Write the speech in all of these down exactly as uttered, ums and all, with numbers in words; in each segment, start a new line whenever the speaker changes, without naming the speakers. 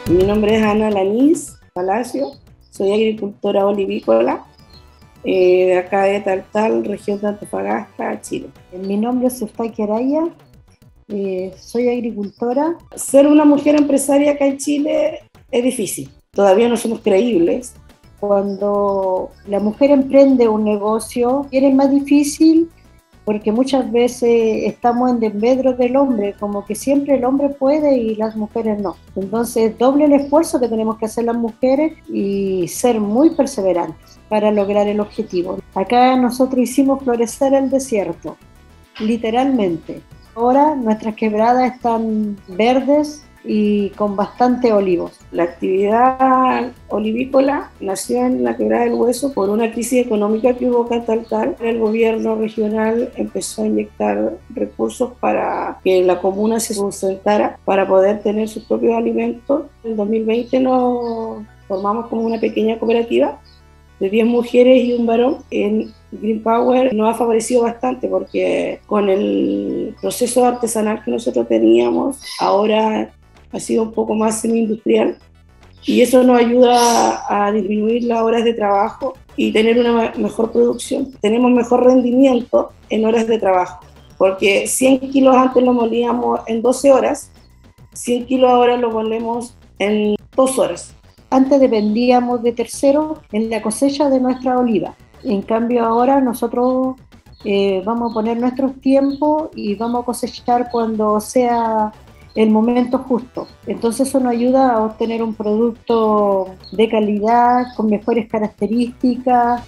Mi nombre es Ana Lanís Palacio, soy agricultora olivícola eh, de acá de Taltal, región de Antofagasta, Chile.
Mi nombre es Eustaquia Araya, eh, soy agricultora.
Ser una mujer empresaria acá en Chile es difícil, todavía no somos creíbles.
Cuando la mujer emprende un negocio, es más difícil porque muchas veces estamos en desmedro del hombre, como que siempre el hombre puede y las mujeres no. Entonces, doble el esfuerzo que tenemos que hacer las mujeres y ser muy perseverantes para lograr el objetivo. Acá nosotros hicimos florecer el desierto, literalmente. Ahora nuestras quebradas están verdes y con bastante olivos.
La actividad olivícola nació en la Quebrada del Hueso por una crisis económica que hubo acá en Taltal. El gobierno regional empezó a inyectar recursos para que la comuna se sustentara, para poder tener sus propios alimentos. En dos mil veinte nos formamos como una pequeña cooperativa de diez mujeres y un varón. En Green Power nos ha favorecido bastante porque con el proceso artesanal que nosotros teníamos, ahora ha sido un poco más semi-industrial y eso nos ayuda a, a disminuir las horas de trabajo y tener una mejor producción. Tenemos mejor rendimiento en horas de trabajo, porque cien kilos antes lo molíamos en doce horas, cien kilos ahora lo molemos en dos horas.
Antes dependíamos de terceros en la cosecha de nuestra oliva. En cambio ahora nosotros eh, vamos a poner nuestros tiempos y vamos a cosechar cuando sea el momento justo. Entonces eso nos ayuda a obtener un producto de calidad, con mejores características.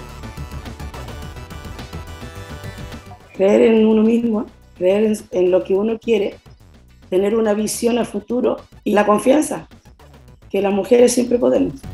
Creer en uno mismo, creer en, en lo que uno quiere, tener una visión al futuro y la confianza, que las mujeres siempre podemos.